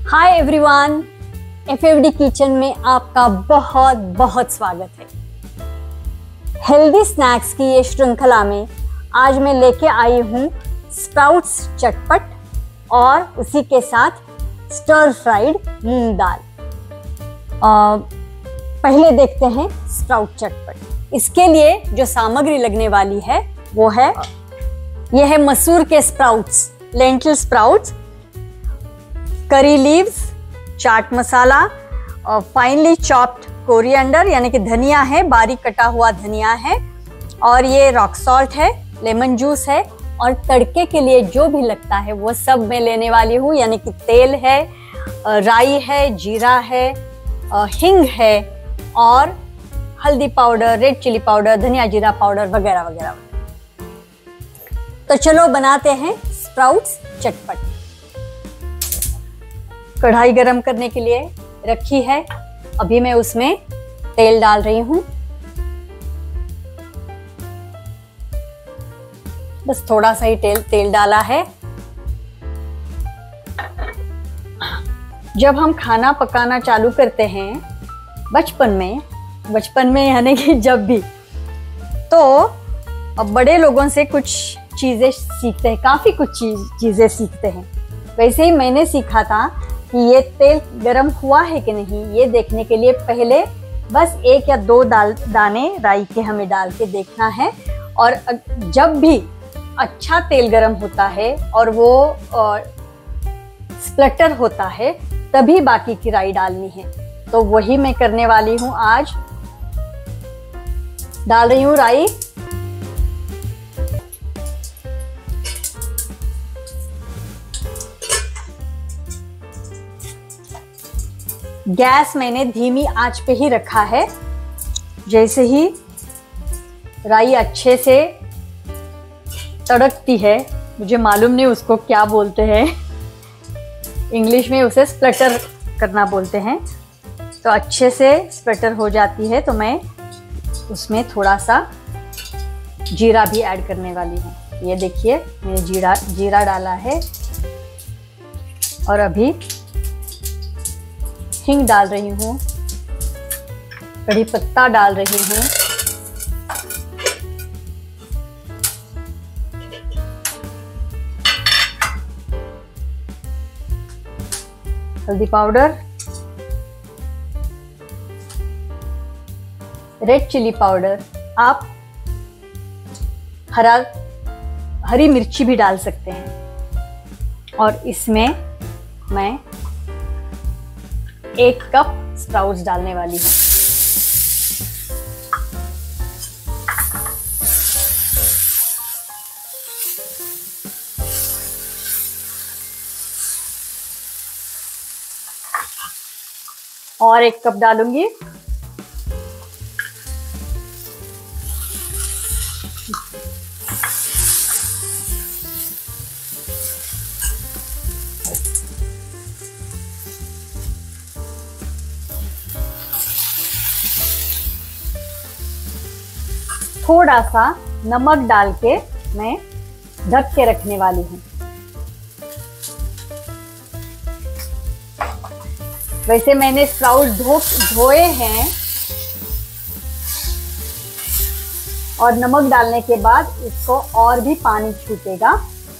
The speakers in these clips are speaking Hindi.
हाय एवरीवन, एफएफडी किचन में आपका बहुत बहुत स्वागत है। हेल्दी स्नैक्स की ये श्रृंखला में आज मैं लेके आई हूँ स्प्राउट्स चटपट और उसी के साथ स्टर फ्राइड मूंग दाल। पहले देखते हैं स्प्राउट चटपट। इसके लिए जो सामग्री लगने वाली है वो है, यह है मसूर के sprouts, lentil sprouts, curry leaves, chaat masala और फाइनली चॉप्ड कोरिएंडर यानी कि धनिया है, बारीक कटा हुआ धनिया है, और ये रॉक सॉल्ट है, लेमन जूस है, और तड़के के लिए जो भी लगता है वो सब मैं लेने वाली हूँ, यानी कि तेल है, राई है, जीरा है, हिंग है और हल्दी पाउडर, रेड चिली पाउडर, धनिया जीरा पाउडर वगैरह वगैरह। तो चलो बनाते हैं स्प्राउट्स चटपट। कढ़ाई गरम करने के लिए रखी है, अभी मैं उसमें तेल डाल रही हूं। बस थोड़ा सा ही तेल डाला है। जब हम खाना पकाना चालू करते हैं बचपन में यानी कि जब भी, तो अब बड़े लोगों से कुछ चीजें सीखते हैं, काफी कुछ चीजें सीखते हैं। वैसे ही मैंने सीखा था कि ये तेल गरम हुआ है कि नहीं, ये देखने के लिए पहले बस 1 या 2 दाने राई के हमें डाल के देखना है, और जब भी अच्छा तेल गरम होता है और वो स्प्लटर होता है तभी बाकी की राई डालनी है। तो वही मैं करने वाली हूँ आज। डाल रही हूँ राई। गैस मैंने धीमी आंच पे ही रखा है। जैसे ही राई अच्छे से तड़कती है, मुझे मालूम नहीं उसको क्या बोलते हैं, इंग्लिश में उसे स्प्लटर करना बोलते हैं, तो अच्छे से स्प्लटर हो जाती है तो मैं उसमें थोड़ा सा जीरा भी ऐड करने वाली हूँ। ये देखिए मैंने जीरा डाला है, और अभी हिंग डाल रही हूँ, कड़ी पत्ता डाल रही हूँ, हल्दी पाउडर, रेड चिली पाउडर, आप हरी मिर्ची भी डाल सकते हैं, और इसमें मैं 1 कप स्प्राउट्स डालने वाली हूँ। और 1 कप डालूंगी। थोड़ा सा नमक डाल के मैं ढक के रखने वाली हूँ। वैसे मैंने स्प्राउट धोए हैं, और नमक डालने के बाद इसको और भी पानी छूटेगा।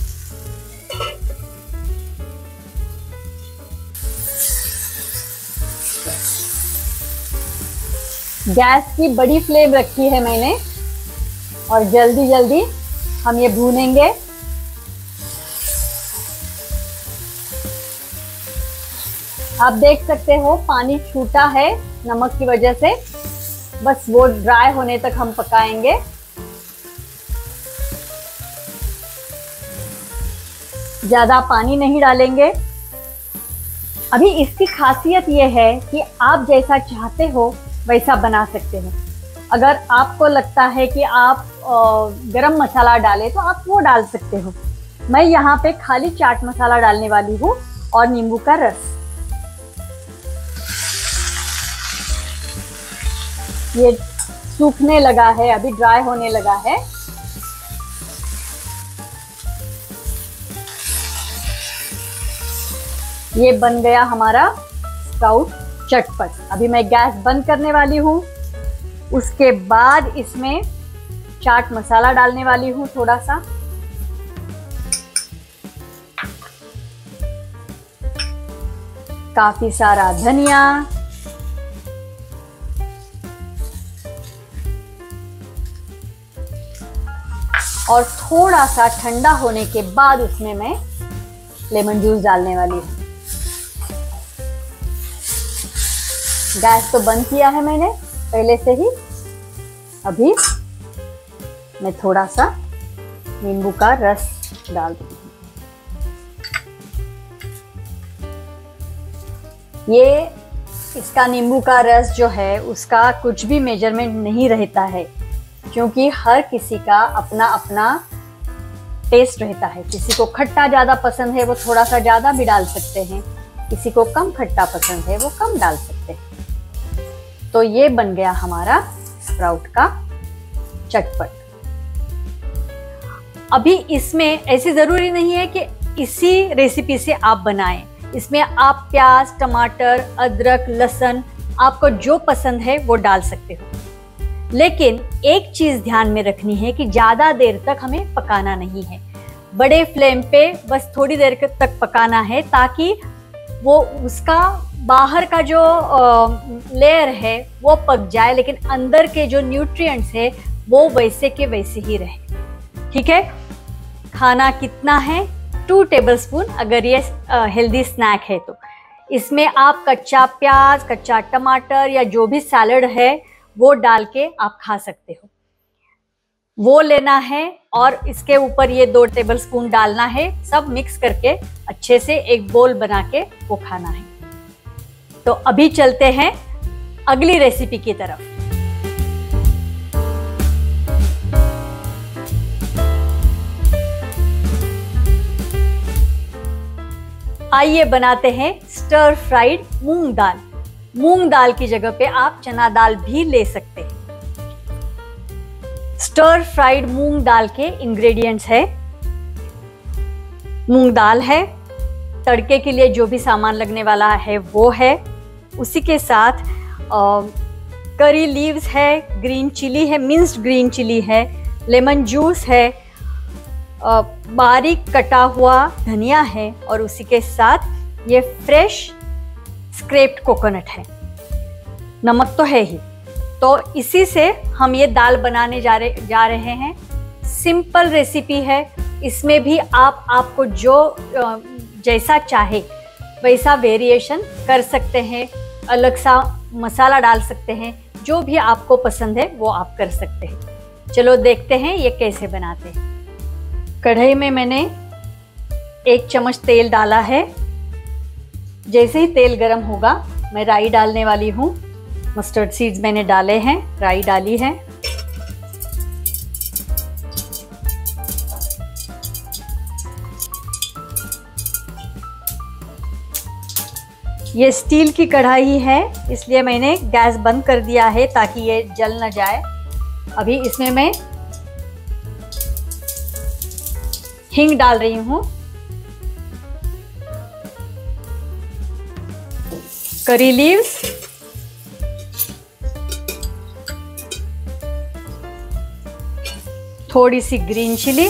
गैस की बड़ी फ्लेम रखी है मैंने, और जल्दी जल्दी हम ये भूनेंगे। आप देख सकते हो पानी छूटा है नमक की वजह से, बस वो ड्राई होने तक हम पकाएंगे। ज्यादा पानी नहीं डालेंगे। अभी इसकी खासियत ये है कि आप जैसा चाहते हो वैसा बना सकते हो। अगर आपको लगता है कि आप गरम मसाला डालें तो आप वो डाल सकते हो। मैं यहाँ पे खाली चाट मसाला डालने वाली हूँ और नींबू का रस। ये सूखने लगा है, अभी ड्राई होने लगा है। ये बन गया हमारा स्प्राउट चटपट। अभी मैं गैस बंद करने वाली हूँ। उसके बाद इसमें चाट मसाला डालने वाली हूँ थोड़ा सा। काफी सारा धनिया, और थोड़ा सा ठंडा होने के बाद उसमें मैं लेमन जूस डालने वाली हूँ। गैस तो बंद किया है मैंने पहले से ही। अभी मैं थोड़ा सा नींबू का रस डाल दूँ। ये इसका नींबू का रस जो है उसका कुछ भी मेजरमेंट नहीं रहता है, क्योंकि हर किसी का अपना अपना टेस्ट रहता है। किसी को खट्टा ज़्यादा पसंद है वो थोड़ा सा ज़्यादा भी डाल सकते हैं, किसी को कम खट्टा पसंद है वो कम डाल सकते हैं। तो ये बन गया हमारा स्प्राउट का चटपट। अभी इसमें ऐसी ज़रूरी नहीं है कि इसी रेसिपी से आप बनाएं। इसमें आप प्याज, टमाटर, अदरक, लहसुन आपको जो पसंद है वो डाल सकते हो। लेकिन एक चीज ध्यान में रखनी है कि ज्यादा देर तक हमें पकाना नहीं है। बड़े फ्लेम पे बस थोड़ी देर तक पकाना है, ताकि वो उसका बाहर का जो लेयर है वो पक जाए, लेकिन अंदर के जो न्यूट्रिएंट्स है वो वैसे के वैसे ही रहे। ठीक है। खाना कितना है? 2 टेबलस्पून। अगर ये हेल्दी स्नैक है तो इसमें आप कच्चा प्याज, कच्चा टमाटर या जो भी सैलड है वो डाल के आप खा सकते हो। वो लेना है और इसके ऊपर ये 2 टेबलस्पून डालना है। सब मिक्स करके अच्छे से एक बोल बना के वो खाना है। तो अभी चलते हैं अगली रेसिपी की तरफ। आइए बनाते हैं स्टर फ्राइड मूंग दाल। मूंग दाल की जगह पे आप चना दाल भी ले सकते हैं। स्टर फ्राइड मूंग दाल के इंग्रेडिएंट्स है, मूंग दाल है, तड़के के लिए जो भी सामान लगने वाला है वो है, उसी के साथ करी लीव्स है, ग्रीन चिली है, मिंस्ड ग्रीन चिली है, लेमन जूस है, बारीक कटा हुआ धनिया है, और उसी के साथ ये फ्रेश स्क्रैप्ड कोकोनट है। नमक तो है ही। तो इसी से हम ये दाल बनाने जा रहे हैं। सिंपल रेसिपी है। इसमें भी आपको जो जैसा चाहे वैसा वेरिएशन कर सकते हैं, अलग सा मसाला डाल सकते हैं, जो भी आपको पसंद है वो आप कर सकते हैं। चलो देखते हैं ये कैसे बनाते हैं। कढ़ाई में मैंने 1 चम्मच तेल डाला है। जैसे ही तेल गरम होगा मैं राई डालने वाली हूँ। मस्टर्ड सीड्स मैंने डाले हैं, राई डाली है। ये स्टील की कढ़ाई है, इसलिए मैंने गैस बंद कर दिया है ताकि ये जल न जाए। अभी इसमें मैं हींग डाल रही हूँ, करी लीव्स, थोड़ी सी ग्रीन चिली,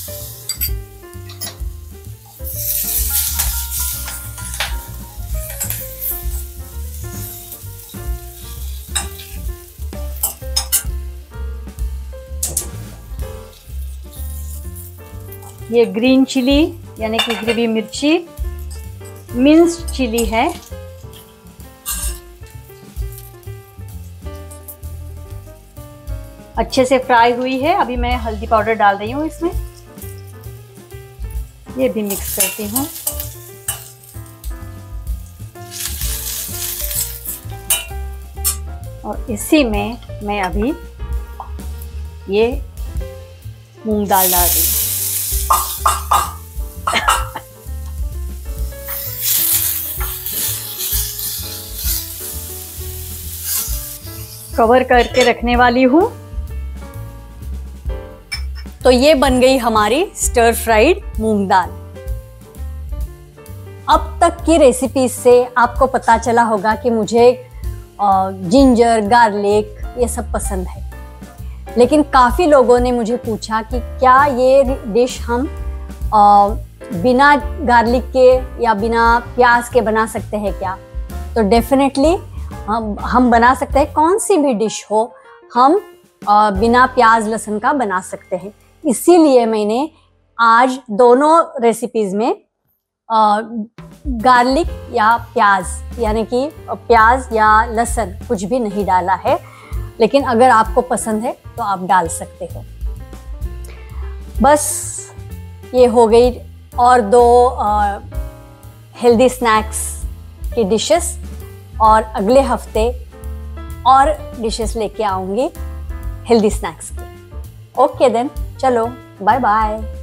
ये ग्रीन चिली यानी कि ग्रेवी मिर्ची, मिंस्ड चिली है, अच्छे से फ्राई हुई है। अभी मैं हल्दी पाउडर डाल रही हूँ इसमें, ये भी मिक्स करती हूँ। और इसी में मैं अभी ये मूंग दाल डाल रही हूँ। कवर करके रखने वाली हूँ। तो ये बन गई हमारी स्टर फ्राइड मूंग दाल। अब तक की रेसिपीज से आपको पता चला होगा कि मुझे जिंजर, गार्लिक ये सब पसंद है, लेकिन काफ़ी लोगों ने मुझे पूछा कि क्या ये डिश हम बिना गार्लिक के या बिना प्याज के बना सकते हैं क्या? तो डेफिनेटली हम बना सकते हैं। कौन सी भी डिश हो हम बिना प्याज लहसुन का बना सकते हैं। इसीलिए मैंने आज दोनों रेसिपीज में गार्लिक या प्याज यानी कि प्याज या लहसुन कुछ भी नहीं डाला है, लेकिन अगर आपको पसंद है तो आप डाल सकते हो। बस ये हो गई और दो हेल्दी स्नैक्स की डिशेस, और अगले हफ्ते और डिशेस लेके आऊँगी हेल्दी स्नैक्स की। ओके देन, चलो बाय बाय।